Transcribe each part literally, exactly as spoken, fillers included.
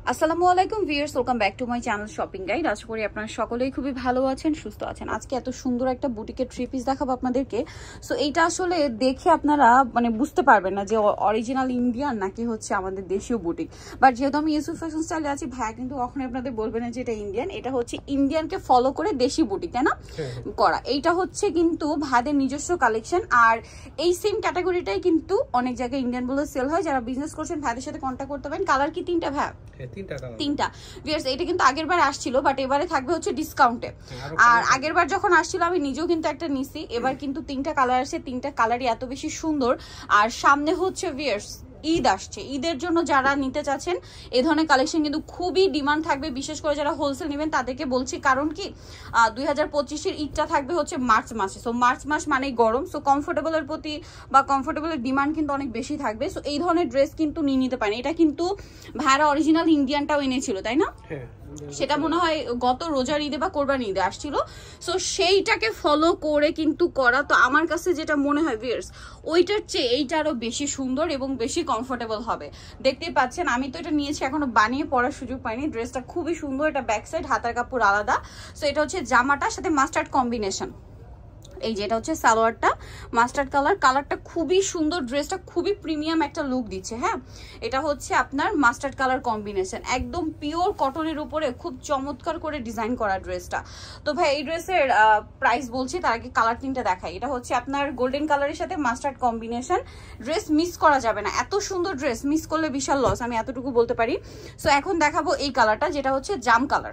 আসসালামু আলাইকুম viewers, welcome back to my channel shopping guide. আশা করি আপনারা সকলেই খুবই ভালো আছেন, সুস্থ আছেন। আজকে এত সুন্দর একটা বুটিকের থ্রি পিস দেখাবো আপনাদেরকে। সো এইটা আসলে দেখে আপনারা মানে বুঝতে পারবেন না যে অরিজিনাল ইন্ডিয়ান নাকি হচ্ছে আমাদের দেশীয় বুটিক। বাট যেহেতু আমি ইউসুফ ফ্যাশন স্টাইলে আছি, ভাইয়া কিন্তু কখনোই আপনাদের বলবে না যে এটা ইন্ডিয়ান। এটা হচ্ছে ইন্ডিয়ানকে ফলো করে দেশি বুটিক, তাই না করা। এইটা হচ্ছে কিন্তু ভাইদের নিজস্ব কালেকশন। আর এই সেম ক্যাটাগরিটাই কিন্তু অনেক জায়গায় ইন্ডিয়ান বলে সেল হয়। যারা বিজনেস করছেন ভাইদের সাথে কন্ট্যাক্ট করতে পারেন। কালার কি তিনটা ভাই? তিনটা। ভিউয়ার্স এটা কিন্তু আগের বার আসছিল, বাট এবারে থাকবে হচ্ছে ডিসকাউন্টে। আর আগের বার যখন আসছিল আমি নিজেও কিন্তু একটা নিছি। এবার কিন্তু তিনটা কালার আসে, তিনটা কালারই এত বেশি সুন্দর। আর সামনে হচ্ছে ভিউয়ার্স ঈদ আসছে, ঈদের জন্য যারা নিতে চাচ্ছেন এই ধরনের কালেকশন কিন্তু খুবই ডিমান্ড থাকবে। বিশেষ করে যারা হোলসেল নেবেন তাদেরকে বলছি, কারণ কি দুই হাজার পঁচিশের ঈদটা থাকবে হচ্ছে মার্চ মাসে। সো মার্চ মাস মানে গরম, সো কমফোর্টেবলের প্রতি বা কমফোর্টেবলের ডিমান্ড কিন্তু অনেক বেশি থাকবে। সো এই ধরনের ড্রেস কিন্তু নিয়ে নিতে পারেন। এটা কিন্তু ভাইরা অরিজিনাল ইন্ডিয়ানটাও এনেছিল, তাই না? সেটা মনে হয় গত রোজার ঈদে বা কোরবানি ঈদে আসছিল। সো সেইটাকে ফলো করে কিন্তু করা। তো আমার কাছে যেটা মনে হয় ভিউয়ার্স, ওইটার চেয়ে এইটা আরো বেশি সুন্দর এবং বেশি কমফোর্টেবল হবে। দেখতেই পাচ্ছেন আমি তো এটা নিয়েছি, এখনো বানিয়ে পরার সুযোগ পাইনি। ড্রেসটা খুবই সুন্দর, এটা ব্যাক সাইড, হাতার কাপড় আলাদা। সো এটা হচ্ছে জামাটার সাথে মাস্টার্ড কম্বিনেশন। এই যে এটা হচ্ছে সালোয়ারটা, মাস্টার্ড কালার। কালারটা খুবই সুন্দর, ড্রেসটা খুবই প্রিমিয়াম একটা লুক দিচ্ছে। হ্যাঁ, এটা হচ্ছে আপনার মাস্টার্ড কালার কম্বিনেশন, একদম পিওর কটনের উপরে খুব চমৎকার করে ডিজাইন করা ড্রেসটা। তো ভাই এই ড্রেসের প্রাইস বলছি, তার আগে কালার তিনটা দেখাই। এটা হচ্ছে আপনার গোল্ডেন কালারের সাথে মাস্টার্ড কম্বিনেশন। ড্রেস মিস করা যাবে না, এত সুন্দর ড্রেস মিস করলে বিশাল লস, আমি এতটুকু বলতে পারি। সো এখন দেখাবো এই কালারটা, যেটা হচ্ছে জাম কালার,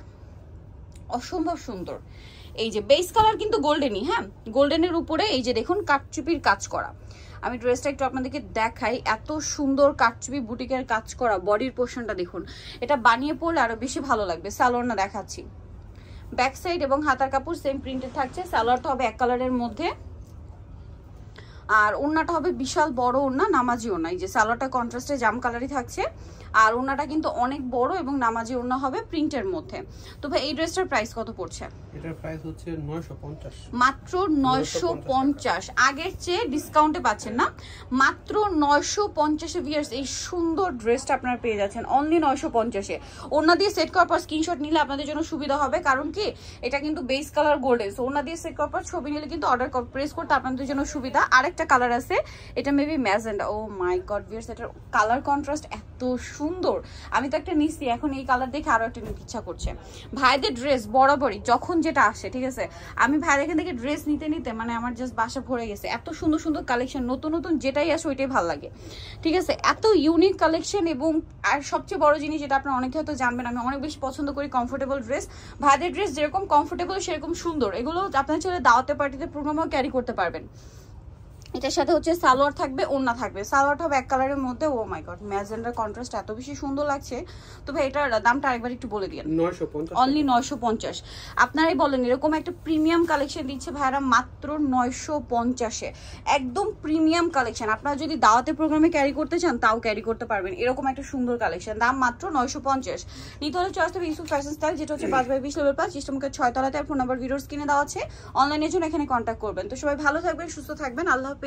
অসম্ভব সুন্দর। এই যে বেস কালার কিন্তু গোল্ডেনই, হ্যাঁ গোল্ডেনের উপরে এই যে দেখুন কাটচুপির কাজ করা। আমি ড্রেসটা একটু আপনাদেরকে দেখাই, এত সুন্দর কাটচুপি বুটিকের কাজ করা। বডির পোর্শনটা দেখুন, এটা বানিয়ে পড়লে আরো বেশি ভালো লাগবে। সালোয়ার না দেখাচ্ছি, ব্যাক সাইড এবং হাতার কাপড় সেম প্রিন্টেড থাকছে। সালোয়ারটা হবে এক কালারের মধ্যে, আর ওড়নাটা হবে বিশাল বড় ওড়না, নামাজি ওড়না। এই যে সালোয়ারটা কন্ট্রাস্টে জাম কালারই থাকছে, আর ওড়নাটা কিন্তু অনেক বড় এবং নামাজি ওড়না হবে প্রিন্টের মধ্যে। তো ভাই এই ড্রেসটার প্রাইস কত পড়ছে? এটার প্রাইস হচ্ছে নয়শো পঞ্চাশ, মাত্র নয়শো পঞ্চাশ। আগের চেয়ে ডিসকাউন্টে পাচ্ছেন না, মাত্র নয়শো পঞ্চাশে ভিউয়ার্স এই সুন্দর ড্রেসটা আপনারা পেয়ে যাচ্ছেন অনলি নয়শো পঞ্চাশে। ওড়না দিয়ে সেট করার পর স্ক্রিনশট নিলে আপনাদের জন্য সুবিধা হবে, কারণ কি এটা কিন্তু বেস কালার গোল্ডেন। সো ওড়না দিয়ে সেট করার পর ছবি নিলে কিন্তু অর্ডার প্রেস করতে আপনাদের জন্য সুবিধা। আরেকটা কালার আছে, এটা maybe magenta. Oh my god viewers, এটার কালার কন্ট্রাস্ট এত সুন্দর। আমি তো একটা নিচ্ছি, এখন এই কালার দেখে আরো একটা নিতে ইচ্ছা করছে। ভাইদের ড্রেস বরাবরই যখন যেটা আসে, ঠিক আছে, আমি ভাইদের এখান থেকে ড্রেস নিতে নিতে মানে আমার জাস্ট বাসা ভরে গেছে। এত সুন্দর সুন্দর কালেকশন, নতুন নতুন যেটাই আসে ওইটাই ভালো লাগে, ঠিক আছে। এত ইউনিক কালেকশন। এবং আর সবচেয়ে বড় জিনিস যেটা আপনারা অনেকে হয়তো জানবেন, আমি অনেক বেশি পছন্দ করি কমফোর্টেবল ড্রেস। ভাইদের ড্রেস যেরকম কমফোর্টেবল সেরকম সুন্দর। এগুলো আপনার ছেলে দাওয়াতে পার্টিতে প্রোগ্রামেও ক্যারি করতে পারবেন। এটার সাথে হচ্ছে সালোয়ার থাকবে, ওড়না থাকবে। সালোয়ারটা হবে এক কালারের মধ্যে। ও মাই গড, ম্যাজেন্ডার কন্ট্রাস্ট এত বেশি সুন্দর লাগছে। তো ভাই এটার দামটা আরেকবার একটু বলে দিন। অনলি নয়শো পঞ্চাশ। আপনারাই বলেন এরকম একটা প্রিমিয়াম কালেকশন দিচ্ছে ভাইরা মাত্র নয়শো পঞ্চাশে, একদম প্রিমিয়াম কালেকশন। আপনারা যদি দাওয়াতে প্রোগ্রামে ক্যারি করতে চান তাও ক্যারি করতে পারবেন, এরকম একটা সুন্দর কালেকশন। দাম মাত্র নয়শো পঞ্চাশ। নিতে হলে চলে আসতে হবে ইউসুফ ফ্যাশন স্টাইল, যেটা হচ্ছে পাঁচ বাই বিশ লেভেল পাঁচ, ইস্টমুখের ছয় তলাতে। ফোন নাম্বার ভিডিওর স্ক্রিনে দেওয়া আছে, অনলাইনের জন্য এখানে কন্ট্যাক্ট করবেন। তো সবাই ভালো থাকবেন, সুস্থ থাকবেন, আল্লাহ হাফেজ।